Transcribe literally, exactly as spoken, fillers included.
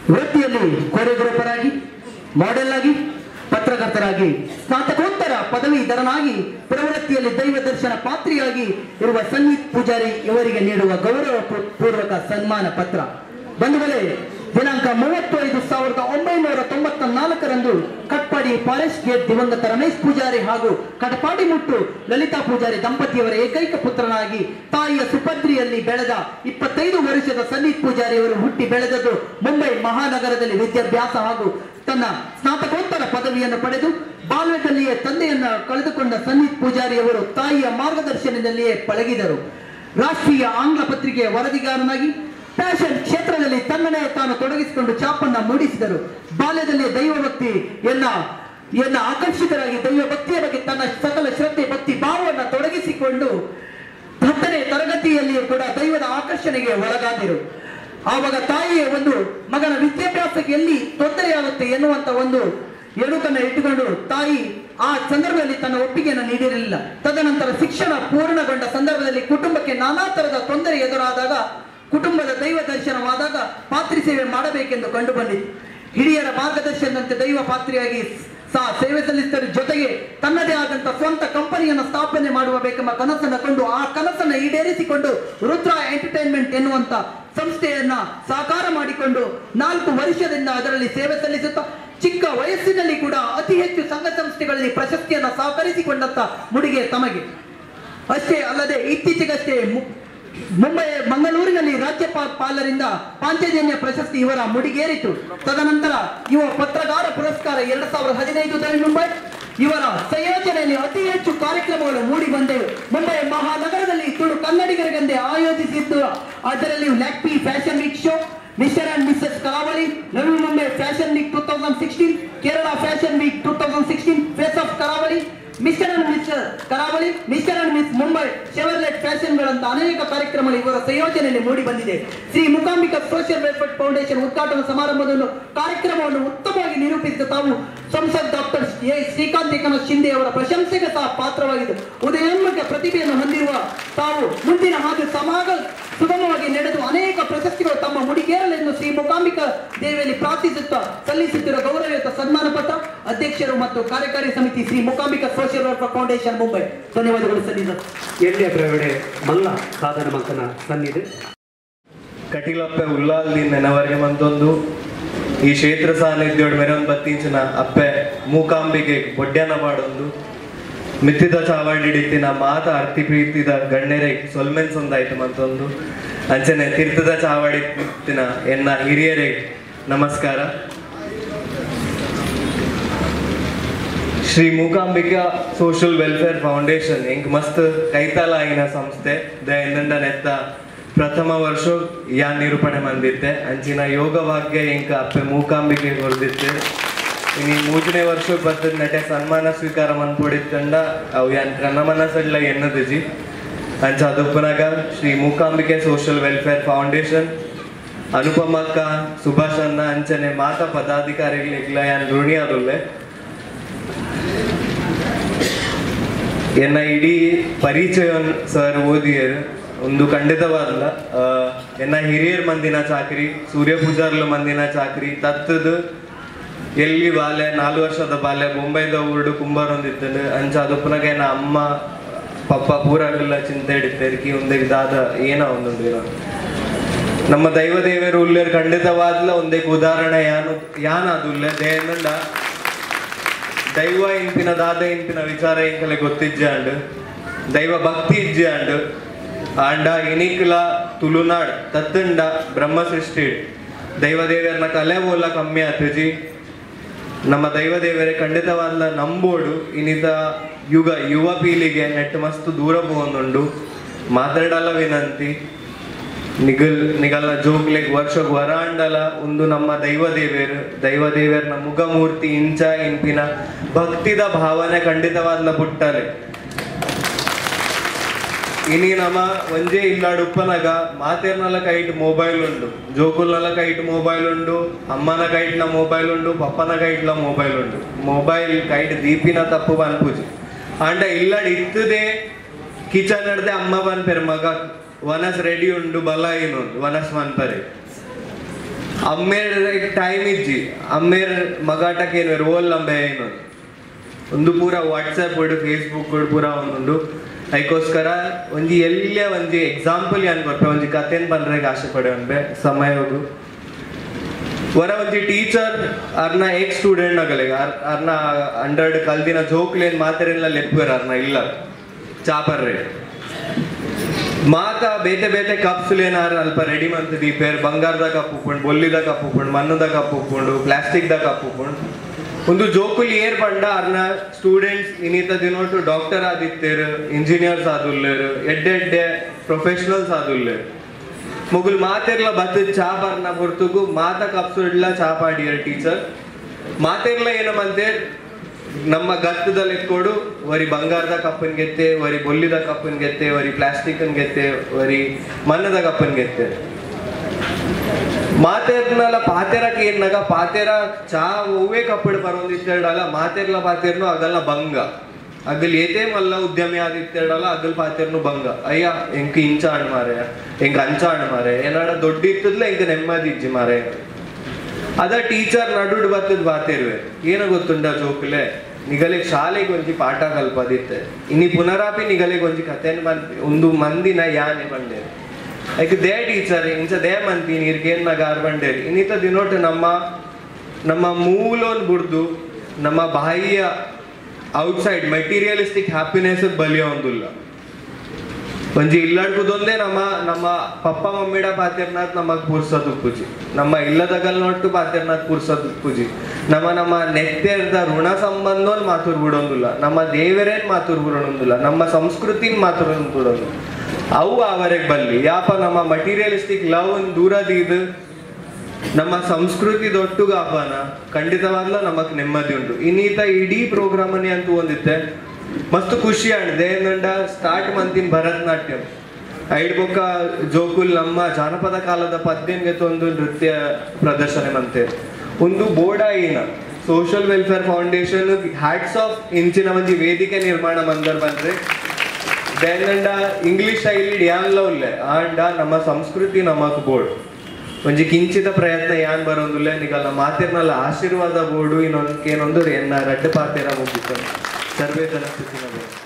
ವೃತ್ತಿಯಲ್ಲಿ ಕೊರಿಯೋಗ್ರಾಫರ್ ಆಗಿ, ಮಾಡೆಲ್ ಆಗಿ, ಪತ್ರಕರ್ತರಾಗಿ, ಸ್ನಾತಕೋತ್ತರ ಪದವೀಧರನಾಗಿ, ಪ್ರವೃತ್ತಿಯಲ್ಲಿ ದೈವ ದರ್ಶನ ಪಾತ್ರಿಯಾಗಿ ಇರುವ ಸಂದೀಪ್ ಪೂಜಾರಿ ಇವರಿಗೆ ನೀಡುವ ಗೌರವ ಪೂರ್ವಕ ಸನ್ಮಾನ ಪತ್ರ. ಬಂಧುಗಳೇ, ದಿನಾಂಕ ಮೂವತ್ತು ಐದು ಸಾವಿರದ ಒಂಬೈನೂರ ತೊಂಬತ್ತ ನಾಲ್ಕರಂದು ಕಟ್ಪಾಡಿ ಫಾರೆಸ್ಟ್ ಗೇಟ್ ದಿವಂಗತ ರಮೇಶ್ ಪೂಜಾರಿ ಹಾಗೂ ಕಟಪಾಡಿ ಮುಟ್ಟು ಲಲಿತಾ ಪೂಜಾರಿ ದಂಪತಿಯವರ ಏಕೈಕ ಪುತ್ರನಾಗಿ ತಾಯಿಯ ಸುಪತ್ರಿಯಲ್ಲಿ ಬೆಳೆದ ಇಪ್ಪತ್ತೈದು ವರ್ಷದ ಸಂದೀಪ್ ಪೂಜಾರಿ ಅವರು ಹುಟ್ಟಿ ಬೆಳೆದದ್ದು ಮುಂಬೈ ಮಹಾನಗರದಲ್ಲಿ ವಿದ್ಯಾಭ್ಯಾಸ ಹಾಗೂ ತನ್ನ ಸ್ನಾತಕೋತ್ತರ ಪದವಿಯನ್ನು ಪಡೆದು ಬಾಲ್ಯದಲ್ಲಿಯೇ ತಂದೆಯನ್ನ ಕಳೆದುಕೊಂಡ ಸಂದೀಪ್ ಪೂಜಾರಿ ಅವರು ತಾಯಿಯ ಮಾರ್ಗದರ್ಶನದಲ್ಲಿಯೇ ಪಳಗಿದರು. ರಾಷ್ಟ್ರೀಯ ಆಂಗ್ಲ ಪತ್ರಿಕೆಯ ವರದಿಗಾರನಾಗಿ ಫ್ಯಾಷನ್ ಕ್ಷೇತ್ರದಲ್ಲಿ ತನ್ನನ್ನೇ ತಾನು ತೊಡಗಿಸಿಕೊಂಡು ಛಾಪನ್ನ ಮೂಡಿಸಿದರು. ಬಾಲ್ಯದಲ್ಲಿ ದೈವಭಕ್ತಿ ಎನ್ನ ಎನ್ನ ಆಕರ್ಷಿತರಾಗಿ ದೈವ ಭಕ್ತಿಯ ಬಗ್ಗೆ ತನ್ನ ಸಕಲ ಶ್ರದ್ಧೆ ಭಕ್ತಿ ಭಾವವನ್ನು ತೊಡಗಿಸಿಕೊಂಡು ಹತ್ತನೇ ತರಗತಿಯಲ್ಲಿಯೂ ಕೂಡ ದೈವದ ಆಕರ್ಷಣೆಗೆ ಒಳಗಾದರು. ಆವಾಗ ತಾಯಿಯ ಒಂದು ಮಗನ ವಿದ್ಯಾಭ್ಯಾಸಕ್ಕೆ ಎಲ್ಲಿ ತೊಂದರೆಯಾಗುತ್ತೆ ಎನ್ನುವಂತ ಒಂದು ಎಡುಕನ್ನು ಇಟ್ಟುಕೊಂಡು ತಾಯಿ ಆ ಸಂದರ್ಭದಲ್ಲಿ ತನ್ನ ಒಪ್ಪಿಗೆಯನ್ನು ನೀಡಿರಲಿಲ್ಲ. ತದನಂತರ ಶಿಕ್ಷಣ ಪೂರ್ಣಗೊಂಡ ಸಂದರ್ಭದಲ್ಲಿ ಕುಟುಂಬಕ್ಕೆ ನಾನಾ ತರದ ತೊಂದರೆ ಎದುರಾದಾಗ ಕುಟುಂಬದ ದೈವ ದರ್ಶನವಾದಾಗ ಪಾತ್ರಿ ಸೇವೆ ಮಾಡಬೇಕೆಂದು ಕಂಡು ಬಂದಿತ್ತು. ಹಿರಿಯರ ಮಾರ್ಗದರ್ಶನದಂತೆ ದೈವ ಪಾತ್ರಿಯಾಗಿ ಸಹ ಸೇವೆ ಸಲ್ಲಿಸಿದ ಜೊತೆಗೆ ತನ್ನದೇ ಆದಂತಹ ಸ್ವಂತ ಕಂಪನಿಯನ್ನು ಸ್ಥಾಪನೆ ಮಾಡುವ ಬೇಕೆಂಬ ಕನಸನ್ನು ಕಂಡು ಆ ಕನಸನ್ನು ಈಡೇರಿಸಿಕೊಂಡು ರುದ್ರ ಎಂಟರ್ಟೈನ್ಮೆಂಟ್ ಎನ್ನುವಂತ ಸಂಸ್ಥೆಯನ್ನ ಸಾಕಾರ ಮಾಡಿಕೊಂಡು ನಾಲ್ಕು ವರ್ಷದಿಂದ ಅದರಲ್ಲಿ ಸೇವೆ ಸಲ್ಲಿಸುತ್ತಾ ಚಿಕ್ಕ ವಯಸ್ಸಿನಲ್ಲಿ ಕೂಡ ಅತಿ ಹೆಚ್ಚು ಸಂಘ ಸಂಸ್ಥೆಗಳಲ್ಲಿ ಪ್ರಶಸ್ತಿಯನ್ನು ಸಹಕರಿಸಿಕೊಂಡಂತ ಮುಡಿಗೆ ತಮಗೆ. ಅಷ್ಟೇ ಅಲ್ಲದೆ ಇತ್ತೀಚೆಗಷ್ಟೇ ಮುಂಬೈ ಮಂಗಳೂರಿನಲ್ಲಿ ರಾಜ್ಯಪಾಲರಿಂದ ಪಾಂಚಜನ್ಯ ಪ್ರಶಸ್ತಿ ಇವರ ಮುಡಿಗೇರಿತು. ತದನಂತರ ಯುವ ಪತ್ರಕಾರ ಪುರಸ್ಕಾರ ಎರಡ್ ಸಾವಿರದ ಹದಿನೈದರಲ್ಲಿ ಮುಂಬೈ ಇವರ ಸಂಯೋಜನೆಯಲ್ಲಿ ಅತಿ ಹೆಚ್ಚು ಕಾರ್ಯಕ್ರಮಗಳು ಮೂಡಿ ಬಂದವು. ಮುಂಬೈ ಮಹಾನಗರದಲ್ಲಿ ತುಳು ಕನ್ನಡಿಗರಿಗೆಂದೇ ಆಯೋಜಿಸಿದ್ದು. ಅದರಲ್ಲಿ ಲ್ಯಾಕ್ಪಿ fashion week show, mister and missus Karavali, Navi Mumbai fashion week two thousand sixteen, Kerala fashion week two thousand sixteen, face off Karavali, mister and miss Karavali, mister and miss Mumbai, Chevrolet fashion ಗಳಂತ ಅನೇಕ ಕಾರ್ಯಕ್ರಮಗಳು ಇವರ ಸಂಯೋಜನೆಯಲ್ಲಿ ಮೂಡಿ ಬಂದಿದೆ. Shri Mookambika social welfare foundation ಉದ್ಘಾಟನಾ ಸಮಾರಂಭವನ್ನು ಕಾರ್ಯಕ್ರಮವನ್ನು ಉತ್ತಮವಾಗಿ ನಿರೂಪಿಸಿದ ತಾವು ಸಂಸದ್ ಡಾಕ್ಟರ್ ಎ ಶ್ರೀಕಾಂತ್ ಏಕನಾಥ್ ಶಿಂದೆ ಅವರ ಪ್ರಶಂಸೆಗೆ ಸಹ ಪಾತ್ರವಾಗಿದ್ದು, ಉದಯೋನ್ಮುಖ ಪ್ರತಿಭೆಯನ್ನು ಹೊಂದಿರುವ ತಾವು ಮುಂದಿನ ಹಾಗೆ ಸಮಾಜ ಸುಗಮವಾಗಿ ನಡೆದು ಅನೇಕ ಪ್ರಶಸ್ತಿಗಳು ತಮ್ಮ ಮುಡಿಗೇರಲೆಂದು ಶ್ರೀ ಮೂಕಾಂಬಿಕಾ ದೇವಿಯಲ್ಲಿ ಪ್ರಾರ್ಥಿಸುತ್ತಾ ಸಲ್ಲಿಸುತ್ತಿರುವ ಗೌರವಯುತ ಸನ್ಮಾನ ಪತ್ರ ಅಧ್ಯಕ್ಷರು ಮತ್ತು ಕಾರ್ಯಕಾರಿ ಸಮಿತಿ Shri Mookambika social welfare foundation Mumbai. ಧನ್ಯವಾದಗಳು ಸನ್ನಿಧ. ಎಲ್ಲಿಯ ಪ್ರವಡೆ ಮಲ್ಲ ಸಾಧನ ಮಂಕನ ಸನ್ನಿಧಿ ಕಟೀಲಪ್ಪೆ ಉಲ್ಲಾಲ್ದಿ ನೆನವರಿಗೆ ಮಂತೊಂದು ಈ ಕ್ಷೇತ್ರ ಸಾನ್ನಿಧ್ಯೋಡ್ ಮೆರೊಂದು ಬತ್ತೀಂಚಿನ ಅಪ್ಪೆ ಮೂಕಾಂಬಿಕೆ ಬೊಡ್ಡ್ಯಾನ ಮಾಡೊಂದು ಮಿತ್ತಿದ ಚಾವಡಿಡಿತ್ತಿನ ಮಾತ ಅರ್ತಿ ಪ್ರೀತಿದ ಗಣ್ಯರೇ ಸೊಲ್ಮೆನ್ಸ್ ಒಂದಾಯ್ತು ಮಂತೊಂದು ಅಂಚನೆ ತೀರ್ಥದ ಚಾವಡಿತ್ತಿನ ಎನ್ನ ಹಿರಿಯರೇ ನಮಸ್ಕಾರ. Shri Mookambika social welfare foundation ಎಂಕ್ ಮಸ್ತ್ ಕೈತಾಲ ಆಯಿನ ಸಂಸ್ಥೆ ದಯಂದಂಡ ನೆತ್ತ ಪ್ರಥಮ ವರ್ಷ ಯಾ ನಿರೂಪಣೆ ಮಂದಿತ್ತೆ ಅಂಚಿನ ಯೋಗ ಭಾಗ್ಯ ಎಂಕ ಅಪ್ಪೆ ಮೂಕಾಂಬಿಕೆ ಹೊರದಿತ್ತೆ. ಇನ್ನು ಮೂಜನೇ ವರ್ಷ ಬರ್ತದ ನಟೆ ಸನ್ಮಾನ ಸ್ವೀಕಾರ ಮಂದ್ಪೊಡಿತ್ತಂಡ ಅವು ಯಾನ್ ಕನ್ನ ಮನಸ್ಸಲ್ಲ ಎನ್ನದಜಿ ಅಂಚ ಅದುಪ್ಪನಾಗ Shri Mookambika social welfare foundation ಅನುಪಮಕ್ಕ ಸುಭಾಷ್ ಅನ್ನ ಅಂಚನೆ ಮಾತಾ ಪದಾಧಿಕಾರಿಗಳಿಗ್ಲ ಯಾನ್ ಋಣಿ ಆದುಲ್ಲೆ. ಎನ್ನ ಇಡೀ ಪರಿಚಯ ಸರ್ ಓದಿಯರು ಒಂದು ಖಂಡಿತವಾದಲ್ಲ ಎನ್ನ ಹಿರಿಯರ್ ಮಂದಿನ ಚಾಕ್ರಿ ಸೂರ್ಯ ಪೂಜಾರ್ಲ ಮಂದಿನ ಚಾಕ್ರಿ ತತ್ತದ ಎಲ್ಲಿ ಬಾಲ್ಯ ನಾಲ್ಕು ವರ್ಷದ ಬಾಲ್ಯ ಮುಂಬೈದ ಊರ್ಡು ಕುಂಬಾರೊಂದಿತ್ತಂಡು ಅಂಚ ಅದಪ್ಪನಾಗ ಏನ ಅಮ್ಮ ಪಪ್ಪ ಪೂರಾಗೆಲ್ಲ ಚಿಂತೆ ಹಿಡಿತೇರ್ಕಿ ಒಂದೇ ದಾದ ಏನ ಒಂದೊಂದು ನಮ್ಮ ದೈವ ದೇವರು ಉಲ್ಲೇರ್ ಖಂಡಿತವಾದ್ಲ ಒಂದೇ ಉದಾಹರಣೆ ಯಾನು ಯಾನ ಅದು ಉಲ್ಲೆ ದೇಂದ ದೈವ ಇಂಪಿನ ದಾದ ಇಂಪಿನ ವಿಚಾರ ಇಂಕಲೆ ಗೊತ್ತಿಜ್ಜೆ ಅಂಡ್ ದೈವ ಭಕ್ತಿ ಇಜ್ಜೆ ಅಂಡ್ ಆಂಡ ಇನಿಕ್ಲ ತುಳುನಾಡ್ ತತ್ತಂಡ ಬ್ರಹ್ಮ ಸೃಷ್ಟಿ ದೈವ ದೇವರನ್ನ ಕಲೆ ಬೋಲ ಕಮ್ಮಿ ಆತಜಿ ನಮ್ಮ ದೈವ ದೇವರೇ ಖಂಡಿತವಾದ ನಂಬೋಡು ಇನ್ನಿತ ಯುಗ ಯುವ ಪೀಳಿಗೆ ನೆಟ್ ಮಸ್ತ್ ದೂರ ಹೋಗುಂಡು ಮಾತಾಡಲ್ಲ ವಿನಂತಿ ನಿಗಲ್ ನಿಗಲ್ಲ ಜೋಗ್ಲೆಗ್ ವರ್ಷ ವರಾಂಡಲ ಒಂದು ನಮ್ಮ ದೈವ ದೇವರು ದೈವ ದೇವರನ ಮುಖಮೂರ್ತಿ ಇಂಚ ಇಂಪಿನ ಭಕ್ತಿದ ಭಾವನೆ ಖಂಡಿತವಾದ ಪುಟ್ಟಲೆ ಇನಿ ನಮ್ಮ ಒಂಜೇ ಇಲ್ಲಾಡು ಉಪ್ಪನಾಗ ಮಾತೇರ್ನಲ್ಲ ಕೈಟ್ ಮೊಬೈಲ್ ಉಂಡು ಜೋಕುಲ್ನಲ್ಲ ಕೈಟ್ ಮೊಬೈಲ್ ಉಂಡು ಅಮ್ಮನ ಕೈಟ್ನ ಮೊಬೈಲ್ ಉಂಡು ಪಪ್ಪನ ಕೈಟ್ಲ ಮೊಬೈಲ್ ಉಂಡು ಮೊಬೈಲ್ ಕೈಟ್ ದೀಪಿನ ತಪ್ಪು ಬನ್ಪುಜಿ ಅಂಡ ಇಲ್ಲಾಡು ಇತ್ತದೇ ಕಿಚನ್ ನಡ್ದೆ ಅಮ್ಮ ಬನ್ಪೆರ್ ಮಗ ವನಸ್ ರೆಡಿ ಉಂಡು ಬಲ ಏನು ವನಸ್ ಮನ್ಪರೆ ಅಮ್ಮೇರ್ ಟೈಮ್ ಇಜ್ಜಿ ಅಮ್ಮೇರ್ ಮಗಾಟಕ್ಕೆ ಏನು ರೋಲ್ ನಂಬೆ ಏನು ಒಂದು ಪೂರ ವಾಟ್ಸಪ್ ಕೊಡು ಫೇಸ್ಬುಕ್ ಕೊಡು ಪೂರ ಒಂದೊಂದು ಅದಕ್ಕೋಸ್ಕರ ಒಂಜಿ ಎಲ್ಲ ಒಂಜಿ ಎಕ್ಸಾಂಪಲ್ ಏನ್ ಬರ್ಪೆ ಒಂಜಿ ಕಥೆನ್ ಬಂದ್ರೆಗೆ ಆಸೆ ಪಡೆ ಅನ್ಬೆ ಸಮಯ ಹೋಗು ವರ ಒಂಜಿ ಟೀಚರ್ ಅರ್ನ ಎಕ್ ಸ್ಟೂಡೆಂಟ್ ಆಗಲಿಗೆ ಅರ್ನ ಹಂಡ್ರೆಡ್ ಕಲ್ದಿನ ಜೋಕ್ಲೇನ್ ಮಾತಾರೆಲ್ಲ ಲೆಪ್ಪರ್ ಅರ್ನ ಇಲ್ಲ ಚಾಪರ್ರೆ ಮಾತ ಬೇತೆ ಬೇತೆ ಕಪ್ಸುಲೇನಾರ ಅಲ್ಪ ರೆಡಿ ಮಂತ್ ದೀಪೇರ್ ಬಂಗಾರದ ಕಪ್ ಉಪ್ಪುಂಡು ಬೊಲ್ಲಿದ ಕಪ್ ಉಪ್ಪುಂಡು ಮಣ್ಣದ ಕಪ್ ಉಪ್ಪುಂಡು ಪ್ಲಾಸ್ಟಿಕ್ ದ ಕಪ್ ಉಪ್ಪುಂಡು ಒಂದು ಜೋಕುಲ್ ಏರ್ ಪಂಡ ಅರ್ನ ಸ್ಟೂಡೆಂಟ್ಸ್ ಇನ್ನಿತ ದಿನೊಟ್ಟು ಡಾಕ್ಟರ್ ಆದಿತ್ತೇರು ಇಂಜಿನಿಯರ್ಸ್ ಆದುಲ್ಲೇರು ಎಡ್ಡೆ ಎಡ್ಡೆ ಪ್ರೊಫೆಷನಲ್ಸ್ ಆದುಲ್ಲೇರು ಮುಗುಲ್ ಮಾತೆರ್ಲ ಬತ್ತ ಚಾ ಬರ್ನ ಹೊರತುಗು ಮಾತ ಕಪ್ಸುಡ್ಲ ಚಾ ಪಾಡಿಯರ್ ಟೀಚರ್ ಮಾತೆರ್ಲ ಏನಮಂತೆ ನಮ್ಮ ಗತ್ತದಲ್ಲಿ ಎತ್ಕೊಡು ವರಿ ಬಂಗಾರದ ಕಪ್ಪನ್ ಗೆತ್ತೆ ವರಿ ಬೊಲ್ಲಿದ ಕಪ್ಪನ್ ಗೆತ್ತೆ ವರಿ ಪ್ಲಾಸ್ಟಿಕ್ ಅನ್ ಗೆತ್ತೆ ವರಿ ಮಣ್ಣದ ಕಪ್ಪನ್ ಗೆತ್ತೆ ಮಾತೆರ್ನಲ್ಲ ಪಾತೆರಕ್ಕೆ ಏನಾಗ ಪಾತೆರ ಚಾ ಹೂವೇ ಕಪ್ಪಡ್ ಬರೋದಿತ್ತೇಳಲ್ಲ ಮಾತೆರ್ಲ ಪಾತೆರ್ನು ಆಗಲ್ಲ ಬಂಗ ಅಗಲ್ ಏತೇ ಮಲ್ಲ ಉದ್ಯಮಿ ಆದಿತ್ತೇಳಲ್ಲ ಅಗಲ್ ಪಾತೆರ್ನು ಬಂಗ ಅಯ್ಯ ಎಂಕ್ ಇಂಚ ಹಣ್ಣು ಮಾರೆ ಎಂಕ್ ಅಂಚ ಹಣ್ಣು ಮಾರೆ ಏನಾಡ ದೊಡ್ಡ ಇತ್ತದ್ಲ ಎಂಕ್ ನೆಮ್ಮದಿ ಇಜ್ಜಿ ಮಾರೆ ಅದ ಟೀಚರ್ ನಡುಡ್ ಬತ್ತದ ಬಾತೇರ್ವೆ ಏನ ಗೊತ್ತುಂಡ ಜೋಕ್ಲೆ ನಿಗಲೆ ಶಾಲೆಗೆ ಒಂಜಿ ಪಾಠ ಕಲ್ಪದಿತ್ತೆ ಇನ್ನಿ ಪುನರಾಪಿ ನಿಗಲೆಗೆ ಒಂಜಿ ಕಥೆನ್ ಬಂದ್ ಒಂದು ಮಂದಿನ ಯಾನೆ ಬಂಡೇರಿ ಐಕ್ ದೇ ಟೀಚರ್ ಇಂಚ ದೇ ಮಂದಿ ನೀರ್ಗೇನ್ನ ಗಾರ್ ಬಂಡೇರಿ ಇನ್ನಿತ ದಿನೊಟ್ಟು ನಮ್ಮ ನಮ್ಮ ಮೂಲೋನ್ ಬುಡ್ದು ನಮ್ಮ ಬಾಹ್ಯ ಔಟ್ಸೈಡ್ ಮೆಟೀರಿಯಲಿಸ್ಟಿಕ್ ಹ್ಯಾಪಿನೆಸ್ ಬಲಿಯೋ ಒಂದಿಲ್ಲ ಒಂಜಿ ಇಲ್ಲಡ್ಕುದೊಂದೇ ನಮ್ಮ ನಮ್ಮ ಪಪ್ಪ ಮಮ್ಮಿಡ ಪಾತೆರ್ನಾಥ್ ನಮಗ್ ಪುರ್ಸದ್ ಉಪ್ಪುಜಿ ನಮ್ಮ ಇಲ್ಲದಗಲ್ ನೋಟ್ಟು ಪಾತೆರ್ನಾಥ್ ಪುರ್ಸದ್ ಉಪ್ಪುಜಿ ನಮ್ಮ ನಮ್ಮ ನೆತ್ತೆರ್ದ ಋಣ ಸಂಬಂಧನ್ ಮಾತುರ್ ಬಿಡೋದಿಲ್ಲ ನಮ್ಮ ದೇವರೇನ್ ಮಾತುರ್ ಬಿಡೋದಿಲ್ಲ ನಮ್ಮ ಸಂಸ್ಕೃತಿನ್ ಮಾತುರ್ ಬಿಡೋದು ಅವು ಅವರಿಗೆ ಬಲ್ಲಿ ಯಾಪ ನಮ್ಮ ಮಟೀರಿಯಲಿಸ್ಟಿಕ್ ಲವ್ ದೂರದಿದ್ದು ನಮ್ಮ ಸಂಸ್ಕೃತಿ ದೊಟ್ಟುಗ ಹಬ್ಬನ ಖಂಡಿತವಾಗ್ಲೂ ನಮಗ್ ನೆಮ್ಮದಿ ಉಂಟು ಇನ್ನೀತ ಇಡೀ ಪ್ರೋಗ್ರಾಮನಿ ಅಂತೂ ಒಂದಿತ್ತೆ ಮಸ್ತ್ ಖುಷಿ ಆಡಿದೆ ಏನಂಡ ಸ್ಟಾರ್ಟ್ ಮಂತಿನ ಭರತನಾಟ್ಯಂ ಐಡ್ ಬೊಕ್ಕ ಜೋಕುಲ್ ನಮ್ಮ ಜಾನಪದ ಕಾಲದ ಪದ್ಯಂಗೆ ಒಂದು ನೃತ್ಯ ಪ್ರದರ್ಶನ ಮಂತೆ ಒಂದು ಬೋಡಾಯಿನ social welfare foundation hats off ಇಂಚಿನ ಒಂದು ವೇದಿಕೆ ನಿರ್ಮಾಣ ಮಂದರ್ ಬಂದ್ರೆ ದೇನಂಡ ಇಂಗ್ಲಿಷ್ ಶೈಲಿ ಯಾನ್ಲ ಉಲ್ಲೆ ಆಂಡ ನಮ್ಮ ಸಂಸ್ಕೃತಿ ನಮಕ್ ಬೋರ್ಡ್ ಒಂಜಿ ಕಿಂಚಿತ ಪ್ರಯತ್ನ ಯಾನ್ ಬರೋದಿಲ್ಲ ನಿಗಲ್ಲ ಮಾತಿರ್ನಲ್ಲ ಆಶೀರ್ವಾದ ಬೋರ್ಡು ಇನ್ನೊಂದು ಏನೊಂದು ಎನ್ನ ರಡ್ಡು ಪಾತೆರ ಮುಗಿತು ಸರ್ವೇ ಜನಸ್ಥಿತಿನ ಬೋರ್ಡು